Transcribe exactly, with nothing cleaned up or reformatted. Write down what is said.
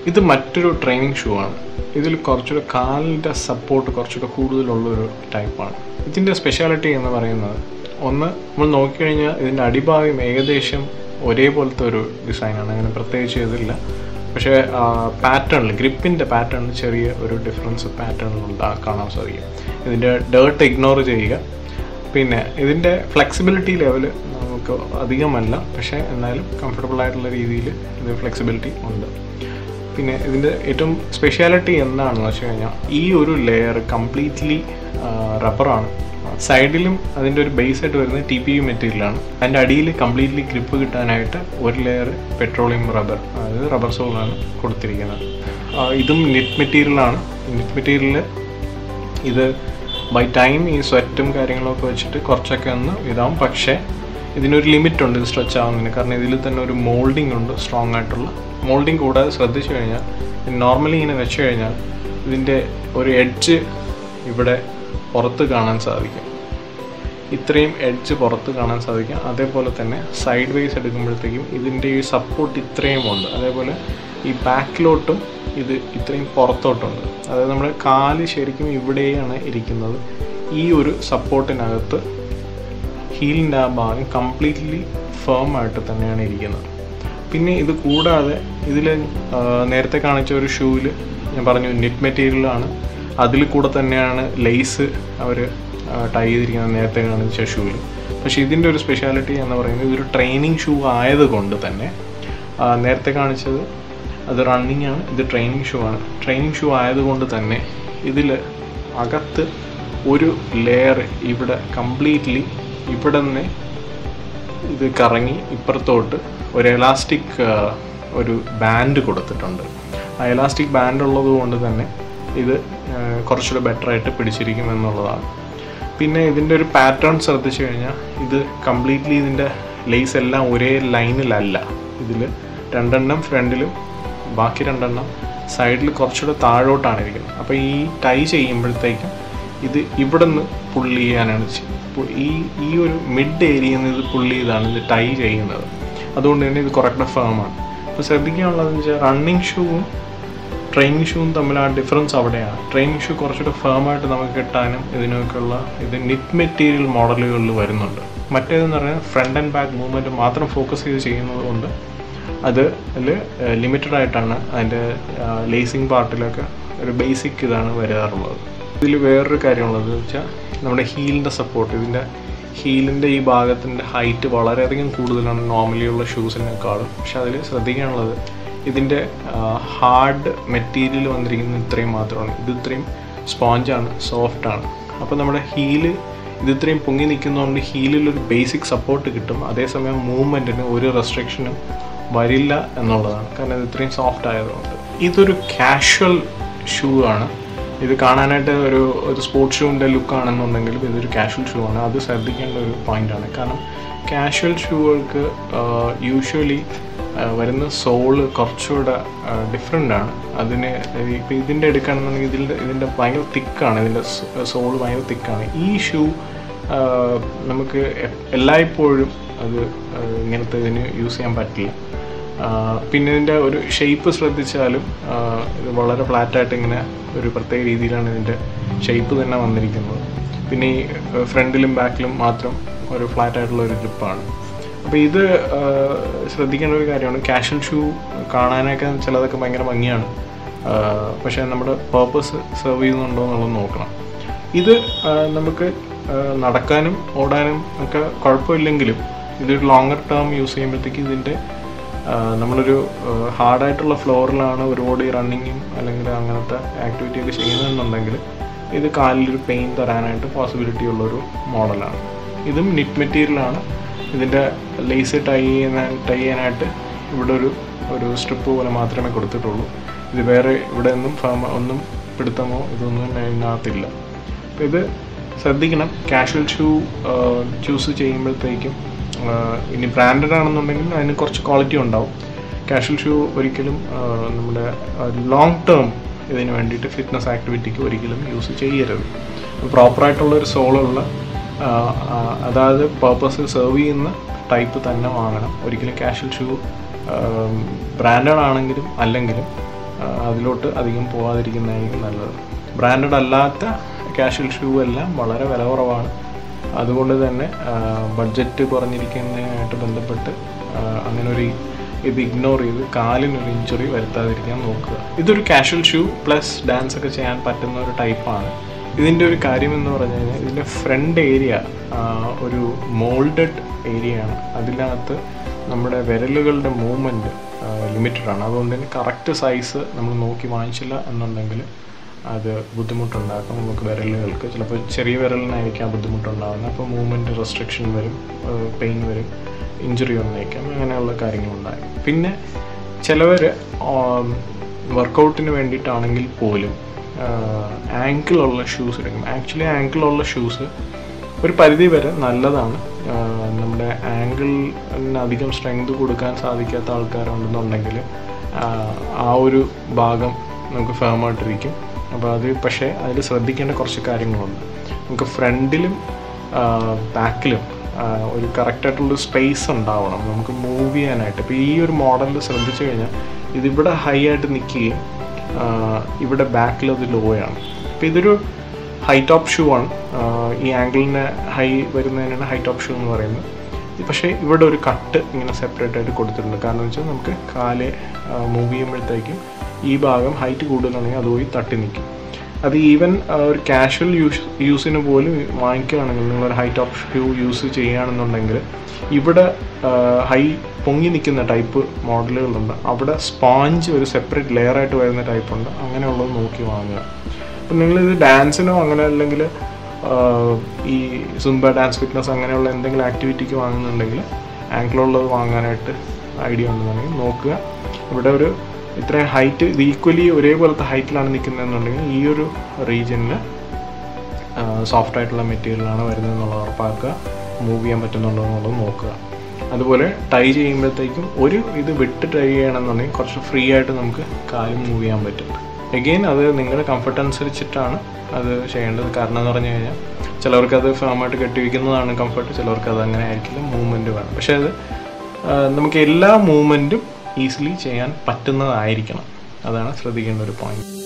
ഇത് മറ്റൊരു training shoe ആണ്. ഇതിൽ കുറച്ചുകൂടെ കാലിൻ്റെ സപ്പോർട്ട് കുറച്ചുകൂടെ കൂടുതലുള്ളൊരു ടൈപ്പാണ്. ഇതിൻ്റെ സ്പെഷ്യാലിറ്റി എന്ന് പറയുന്നത്, ഒന്ന് നമ്മൾ നോക്കിക്കഴിഞ്ഞാൽ ഇതിൻ്റെ അടിഭാഗം ഏകദേശം ഒരേപോലത്തെ ഒരു ഡിസൈനാണ്, അങ്ങനെ പ്രത്യേകിച്ച് ഇതില്ല. പക്ഷേ പാറ്റേണിൽ, ഗ്രിപ്പിൻ്റെ പാറ്റേണിൽ ചെറിയ ഒരു ഡിഫറൻസ് പാറ്റേണിലുണ്ടാ കാണാൻ സാധിക്കും. ഇതിൻ്റെ ഡേർട്ട് ഇഗ്നോർ ചെയ്യുക. പിന്നെ ഇതിൻ്റെ ഫ്ലെക്സിബിലിറ്റി ലെവൽ നമുക്ക് അധികമല്ല, പക്ഷേ എന്നാലും കംഫർട്ടബിൾ ആയിട്ടുള്ള രീതിയിൽ ഇത് ഫ്ലെക്സിബിലിറ്റി ഉണ്ട്. പിന്നെ ഇതിൻ്റെ ഏറ്റവും സ്പെഷ്യാലിറ്റി എന്താണെന്ന് വെച്ച് കഴിഞ്ഞാൽ ഈ ഒരു ലെയർ കംപ്ലീറ്റ്ലി റബ്ബറാണ്. സൈഡിലും അതിൻ്റെ ഒരു ബേസ് ആയിട്ട് വരുന്നത് ടി പി യു മെറ്റീരിയലാണ്. അതിൻ്റെ അടിയിൽ കംപ്ലീറ്റ്ലി ഗ്രിപ്പ് കിട്ടാനായിട്ട് ഒരു ലെയർ പെട്രോളിയം റബ്ബർ, അതായത് റബ്ബർ സോളാണ് കൊടുത്തിരിക്കുന്നത്. ഇതും നെറ്റ് മെറ്റീരിയലാണ്. നെറ്റ് മെറ്റീരിയൽ ഇത് ബൈ ടൈം ഈ സ്വെറ്റും കാര്യങ്ങളൊക്കെ വെച്ചിട്ട് കുറച്ചൊക്കെ ഒന്ന് ഇതാവും. പക്ഷേ ഇതിനൊരു ലിമിറ്റ് ഉണ്ട് ഇത് സ്ട്രെച്ച് ആവുന്നതിന്. കാരണം ഇതിൽ തന്നെ ഒരു മോൾഡിംഗ് ഉണ്ട്, സ്ട്രോങ് ആയിട്ടുള്ള മോൾഡിംഗ്. കൂടാതെ ശ്രദ്ധിച്ചു കഴിഞ്ഞാൽ നോർമലി ഇങ്ങനെ വെച്ച് കഴിഞ്ഞാൽ ഇതിൻ്റെ ഒരു എഡ്ജ് ഇവിടെ പുറത്ത് കാണാൻ സാധിക്കും. ഇത്രയും എഡ്ജ് പുറത്ത് കാണാൻ സാധിക്കും. അതേപോലെ തന്നെ സൈഡ് വൈസ് എടുക്കുമ്പോഴത്തേക്കും ഇതിൻ്റെ ഈ സപ്പോർട്ട് ഇത്രയും ഉണ്ട്. അതേപോലെ ഈ ബാക്കിലോട്ടും ഇത് ഇത്രയും പുറത്തോട്ടുണ്ട്. അതായത് നമ്മുടെ കാല് ശരിക്കും ഇവിടെയാണ് ഇരിക്കുന്നത്. ഈ ഒരു സപ്പോർട്ടിനകത്ത് ഹീലിൻ്റെ ആ ഭാഗം കംപ്ലീറ്റ്ലി ഫേം ആയിട്ട് തന്നെയാണ് ഇരിക്കുന്നത്. പിന്നെ ഇത് കൂടാതെ ഇതിൽ നേരത്തെ കാണിച്ച ഒരു ഷൂവിൽ ഞാൻ പറഞ്ഞു നെറ്റ് മെറ്റീരിയലാണ്. അതിൽ കൂടെ തന്നെയാണ് ലേസ് അവർ ടൈ ചെയ്തിരിക്കുന്നത് നേരത്തെ കാണിച്ച ഷൂവിൽ. പക്ഷേ ഇതിൻ്റെ ഒരു സ്പെഷ്യാലിറ്റി എന്ന് പറയുന്നത് ഇതൊരു ട്രെയിനിങ് ഷൂ ആയതുകൊണ്ട് തന്നെ, നേരത്തെ കാണിച്ചത് അത് റണ്ണിങ് ആണ്, ഇത് ട്രെയിനിങ് ഷൂ ആണ്. ട്രെയിനിങ് ഷൂ ആയതുകൊണ്ട് തന്നെ ഇതിൽ അകത്ത് ഒരു ലെയർ ഇവിടെ കംപ്ലീറ്റ്ലി ഇവിടെ നിന്ന് ഇത് കറങ്ങി ഇപ്പുറത്തോട്ട് ഒരു എലാസ്റ്റിക് ഒരു ബാൻഡ് കൊടുത്തിട്ടുണ്ട്. ആ എലാസ്റ്റിക് ബാൻഡ് ഉള്ളത് കൊണ്ട് തന്നെ ഇത് കുറച്ചുകൂടെ ബെറ്ററായിട്ട് പിടിച്ചിരിക്കും എന്നുള്ളതാണ്. പിന്നെ ഇതിൻ്റെ ഒരു പാറ്റേൺ ശ്രദ്ധിച്ചു കഴിഞ്ഞാൽ ഇത് കംപ്ലീറ്റ്ലി ഇതിൻ്റെ ലേസ് എല്ലാം ഒരേ ലൈനിലല്ല. ഇതിൽ രണ്ടെണ്ണം ഫ്രണ്ടിലും ബാക്കി രണ്ടെണ്ണം സൈഡിൽ കുറച്ചുകൂടെ താഴോട്ടാണ് ഇരിക്കുന്നത്. അപ്പോൾ ഈ ടൈ ചെയ്യുമ്പോഴത്തേക്കും ഇത് ഇവിടെ നിന്ന് പുള്ളി ചെയ്യാനാണ് ഈ ഈ ഒരു മിഡ് ഏരിയയിൽ നിന്ന് ഇത് പുള്ളി ചെയ്താണ് ഇത് ടൈ ചെയ്യുന്നത്. അതുകൊണ്ട് തന്നെ ഇത് കുറച്ചുകൂടെ ഫേമാണ്. അപ്പോൾ ശ്രദ്ധിക്കാനുള്ളതെന്ന് വെച്ചാൽ റണ്ണിങ് ഷൂവും ട്രെയിനിങ് ഷൂവും തമ്മിൽ ആ ഡിഫറൻസ് അവിടെയാണ്. ട്രെയിനിങ് ഷൂ കുറച്ചുകൂടെ ഫേമായിട്ട് നമുക്ക് കിട്ടാനും ഇതിനൊക്കെയുള്ള ഇത് നെറ്റ് മെറ്റീരിയൽ മോഡലുകളിൽ വരുന്നുണ്ട്. മറ്റേതെന്ന് പറഞ്ഞാൽ ഫ്രണ്ട് ആൻഡ് ബാക്ക് മൂവ്മെൻറ്റ് മാത്രം ഫോക്കസ് ചെയ്ത് ചെയ്യുന്നത് കൊണ്ട് അത് അതിൽ ലിമിറ്റഡ് ആയിട്ടാണ് അതിൻ്റെ ലേസിങ് പാർട്ടിലൊക്കെ ഒരു ബേസിക് ഇതാണ് വരാറുള്ളത്. ഇതിൽ വേറൊരു കാര്യമുള്ളത് വെച്ചാൽ നമ്മുടെ ഹീലിൻ്റെ സപ്പോർട്ട്. ഇതിൻ്റെ ഹീലിൻ്റെ ഈ ഭാഗത്തിൻ്റെ ഹൈറ്റ് വളരെയധികം കൂടുതലാണ് നോർമലി ഉള്ള ഷൂസിനേക്കാളും. പക്ഷെ അതിൽ ശ്രദ്ധിക്കാനുള്ളത് ഇതിൻ്റെ ഹാർഡ് മെറ്റീരിയൽ വന്നിരിക്കുന്നത് ഇത്രയും മാത്രമാണ്. ഇത് ഇത്രയും സ്പോഞ്ചാണ്, സോഫ്റ്റാണ്. അപ്പോൾ നമ്മുടെ ഹീല് ഇത് ഇത്രയും പൊങ്ങി നിൽക്കുന്നതുകൊണ്ട് ഹീലിലൊരു ബേസിക് സപ്പോർട്ട് കിട്ടും. അതേസമയം മൂവ്മെൻറ്റിന് ഒരു റെസ്ട്രിക്ഷനും വരില്ല എന്നുള്ളതാണ്, കാരണം ഇത് ഇത്രയും സോഫ്റ്റ് ആയതുകൊണ്ട്. ഇതൊരു കാഷ്വൽ ഷൂ ആണ്. ഇത് കാണാനായിട്ട് ഒരു ഒരു സ്പോർട്സ് ഷൂവിൻ്റെ ലുക്കാണെന്നുണ്ടെങ്കിലും ഇതൊരു കാഷ്വൽ ഷൂ ആണ്. അത് ശ്രദ്ധിക്കേണ്ട ഒരു പോയിൻ്റാണ്. കാരണം കാഷ്വൽ ഷൂകൾക്ക് യൂഷ്വലി വരുന്ന സോള് കുറച്ചുകൂടെ ഡിഫറെൻ്റ് ആണ്. അതിന് ഇപ്പോൾ ഇതിൻ്റെ എടുക്കുകയാണെന്നുണ്ടെങ്കിൽ ഇതിൻ്റെ ഇതിൻ്റെ ഭയങ്കര തിക്കാണ്, ഇതിൻ്റെ സോള് ഭയങ്കര തിക്കാണ്. ഈ ഷൂ നമുക്ക് എല്ലായ്പ്പോഴും അത് ഇങ്ങനത്തെ ഇതിന് യൂസ് ചെയ്യാൻ പറ്റില്ല. പിന്നെ ഇതിൻ്റെ ഒരു ഷേപ്പ് ശ്രദ്ധിച്ചാലും ഇത് വളരെ ഫ്ലാറ്റായിട്ട് ഇങ്ങനെ ഒരു പ്രത്യേക രീതിയിലാണ് ഇതിൻ്റെ ഷേപ്പ് തന്നെ വന്നിരിക്കുന്നത്. പിന്നെ ഈ ഫ്രണ്ടിലും ബാക്കിലും മാത്രം ഒരു ഫ്ലാറ്റായിട്ടുള്ള ഒരു ഗ്രിപ്പാണ്. അപ്പോൾ ഇത് ശ്രദ്ധിക്കേണ്ട ഒരു കാര്യമാണ്. കാഷ്വൽ ഷൂ കാണാനൊക്കെ ചിലതൊക്കെ ഭയങ്കര ഭംഗിയാണ്, പക്ഷേ നമ്മുടെ പേർപ്പസ് സെർവ് ചെയ്യുന്നുണ്ടോ എന്നുള്ളത് നോക്കണം. ഇത് നമുക്ക് നടക്കാനും ഓടാനും ഒക്കെ കുഴപ്പമില്ലെങ്കിലും ഇതൊരു ലോങ്ങർ ടേം യൂസ് ചെയ്യുമ്പോഴത്തേക്ക് ഇതിൻ്റെ നമ്മളൊരു ഹാർഡായിട്ടുള്ള ഫ്ലോറിലാണ് ഒരുപാട് ഈ റണ്ണിങ്ങും അല്ലെങ്കിൽ അങ്ങനത്തെ ആക്ടിവിറ്റിയൊക്കെ ചെയ്യുന്നതെന്നുണ്ടെങ്കിൽ ഇത് കാലിലൊരു പെയിൻ തരാനായിട്ട് പോസിബിലിറ്റി ഉള്ളൊരു മോഡലാണ്. ഇതും നെറ്റ് മെറ്റീരിയലാണ്. ഇതിൻ്റെ ലേസ് ടൈ ചെയ്യുന്ന ടൈ ചെയ്യാനായിട്ട് ഇവിടെ ഒരു ഒരു സ്ട്രിപ്പ് പോലെ മാത്രമേ കൊടുത്തിട്ടുള്ളൂ. ഇത് വേറെ ഇവിടെ ഒന്നും ഫേം ഒന്നും പിടുത്തമോ ഇതൊന്നും അതിനകത്തില്ല. അപ്പോൾ ഇത് ശ്രദ്ധിക്കണം. കാഷ്വൽ ഷൂ ചൂസ് ചെയ്യുമ്പോഴത്തേക്കും ഇനി ബ്രാൻഡഡ് ആണെന്നുണ്ടെങ്കിൽ അതിന് കുറച്ച് ക്വാളിറ്റി ഉണ്ടാവും. കാഷ്വൽ ഷൂ ഒരിക്കലും നമ്മുടെ ലോങ് ടേം ഇതിന് വേണ്ടിയിട്ട് ഫിറ്റ്നസ് ആക്ടിവിറ്റിക്ക് ഒരിക്കലും യൂസ് ചെയ്യരുത്. പ്രോപ്പറായിട്ടുള്ളൊരു സോളുള്ള അതായത് പർപ്പസ് സെർവ് ചെയ്യുന്ന ടൈപ്പ് തന്നെ വാങ്ങണം. ഒരിക്കലും കാഷ്വൽ ഷൂ ബ്രാൻഡഡ് ആണെങ്കിലും അല്ലെങ്കിലും അതിലോട്ട് അധികം പോകാതിരിക്കുന്നതായിരിക്കും നല്ലത്. ബ്രാൻഡഡ് അല്ലാത്ത കാഷ്വൽ ഷൂ എല്ലാം വളരെ വില കുറവാണ്. അതുകൊണ്ട് തന്നെ ബഡ്ജറ്റ് കുറഞ്ഞിരിക്കുന്നതിനായിട്ട് ബന്ധപ്പെട്ട് അങ്ങനെ ഒരു ഇത് ഇഗ്നോർ ചെയ്ത് കാലിനൊരു ഇഞ്ചുറി വരുത്താതിരിക്കാൻ നോക്കുക. ഇതൊരു കാഷ്വൽ ഷൂ പ്ലസ് ഡാൻസ് ഒക്കെ ചെയ്യാൻ പറ്റുന്ന ഒരു ടൈപ്പാണ്. ഇതിൻ്റെ ഒരു കാര്യം എന്ന് പറഞ്ഞു കഴിഞ്ഞാൽ ഇതിൻ്റെ ഫ്രണ്ട് ഏരിയ ഒരു മോൾഡഡ് ഏരിയയാണ്. അതിനകത്ത് നമ്മുടെ വിരലുകളുടെ മൂവ്മെൻറ്റ് ലിമിറ്റഡ് ആണ്. അതുകൊണ്ട് തന്നെ കറക്റ്റ് സൈസ് നമ്മൾ നോക്കി വാങ്ങിച്ചില്ല എന്നുണ്ടെങ്കിൽ അത് ബുദ്ധിമുട്ടുണ്ടാക്കും. നമുക്ക് വിരലുകൾക്ക് ചിലപ്പോൾ ചെറിയ വിരലിനായിരിക്കാം ബുദ്ധിമുട്ടുണ്ടാകുന്നത്. അപ്പോൾ മൂവ്മെൻറ്റ് റെസ്ട്രിക്ഷൻ വരും, പെയിൻ വരും, ഇഞ്ചുറി വന്നേക്കാം, അങ്ങനെയുള്ള കാര്യങ്ങളുണ്ടാകും. പിന്നെ ചിലവർ വർക്കൗട്ടിന് വേണ്ടിയിട്ടാണെങ്കിൽ പോലും ആങ്കിളുള്ള ഷൂസ് എടുക്കും. ആക്ച്വലി ആങ്കിളുള്ള ഷൂസ് ഒരു പരിധി വരെ നല്ലതാണ്. നമ്മുടെ ആങ്കിളിന് അധികം സ്ട്രെങ്ത് കൊടുക്കാൻ സാധിക്കാത്ത ആൾക്കാരുണ്ടെന്നുണ്ടെങ്കിൽ ആ ഒരു ഭാഗം നമുക്ക് ഫേമായിട്ടിരിക്കും. അപ്പോൾ അത് പക്ഷേ അതിൽ ശ്രദ്ധിക്കേണ്ട കുറച്ച് കാര്യങ്ങളുണ്ട്. നമുക്ക് ഫ്രണ്ടിലും ബാക്കിലും ഒരു കറക്റ്റായിട്ടുള്ളൊരു സ്പേസ് ഉണ്ടാവണം നമുക്ക് മൂവ് ചെയ്യാനായിട്ട്. ഇപ്പോൾ ഈ ഒരു മോഡലിൽ ശ്രദ്ധിച്ചു കഴിഞ്ഞാൽ ഇതിവിടെ ഹൈ ആയിട്ട് നിൽക്കുകയും ഇവിടെ ബാക്കിൽ അത് ലോ ആണ്. അപ്പോൾ ഇതൊരു ഹൈ ടോപ്പ് ഷൂ ആണ്. ഈ ആംഗിളിന് ഹൈ വരുന്നതിനാണ് ഹൈ ടോപ്പ് ഷൂ എന്ന് പറയുന്നത്. പക്ഷേ ഇവിടെ ഒരു കട്ട് ഇങ്ങനെ സെപ്പറേറ്റ് ആയിട്ട് കൊടുത്തിട്ടുണ്ട്. കാരണം എന്ന് വെച്ചാൽ നമുക്ക് കാല് മൂവ് ചെയ്യുമ്പോഴത്തേക്കും ഈ ഭാഗം ഹൈറ്റ് കൂടുതലാണെങ്കിൽ അത് പോയി തട്ടി നിൽക്കും. അത് ഈവൻ ഒരു കാഷ്വൽ യൂസ് യൂസിന് പോലും വാങ്ങിക്കുകയാണെങ്കിൽ നിങ്ങളൊരു ഹൈ ടോപ്പ് ഷൂ യൂസ് ചെയ്യുകയാണെന്നുണ്ടെങ്കിൽ ഇവിടെ ഹൈ പൊങ്ങി നിൽക്കുന്ന ടൈപ്പ് മോഡലുകളുണ്ട്. അവിടെ സ്പോഞ്ച് ഒരു സെപ്പറേറ്റ് ലെയറായിട്ട് വരുന്ന ടൈപ്പുണ്ട്. അങ്ങനെയുള്ളത് നോക്കി വാങ്ങുക. അപ്പം നിങ്ങളിത് ഡാൻസിനോ അങ്ങനെ അല്ലെങ്കിൽ ഈ സുംബ ഡാൻസ് ഫിറ്റ്നസ് അങ്ങനെയുള്ള എന്തെങ്കിലും ആക്ടിവിറ്റിക്ക് വാങ്ങുന്നുണ്ടെങ്കിൽ ആങ്കിളുള്ളത് വാങ്ങാനായിട്ട് ഐഡിയ ഉണ്ടെന്നുണ്ടെങ്കിൽ നോക്കുക. ഇവിടെ ഒരു ഇത്രയും ഹൈറ്റ് ഇത് ഈക്വലി ഒരേപോലത്തെ ഹൈറ്റിലാണ് നിൽക്കുന്നതെന്നുണ്ടെങ്കിൽ ഈ ഒരു റീജിയനിൽ സോഫ്റ്റ് ആയിട്ടുള്ള മെറ്റീരിയലാണ് വരുന്നത് എന്നുള്ളത് ഉറപ്പാക്കുക. മൂവ് ചെയ്യാൻ പറ്റുന്നുണ്ടോ എന്നുള്ളത് നോക്കുക. അതുപോലെ ടൈ ചെയ്യുമ്പോഴത്തേക്കും ഒരു ഇത് വിട്ട് ടൈ ചെയ്യണമെന്നുണ്ടെങ്കിൽ കുറച്ച് ഫ്രീ ആയിട്ട് നമുക്ക് കാലും മൂവ് ചെയ്യാൻ പറ്റും. എഗെയിൻ അത് നിങ്ങളുടെ കംഫർട്ട് അനുസരിച്ചിട്ടാണ് അത് ചെയ്യേണ്ടത്. കാരണം എന്ന് പറഞ്ഞു കഴിഞ്ഞാൽ ചിലവർക്ക് അത് ഫേമായിട്ട് കെട്ടിവെക്കുന്നതാണ് കംഫർട്ട്, ചിലവർക്ക് അത് അങ്ങനെ ആയിരിക്കില്ല, മൂവ്മെൻറ്റ് വേണം. പക്ഷേ അത് നമുക്ക് എല്ലാ മൂവ്മെൻറ്റും ഈസിലി ചെയ്യാൻ പറ്റുന്നതായിരിക്കണം. അതാണ് ശ്രദ്ധിക്കേണ്ട ഒരു പോയിന്റ്.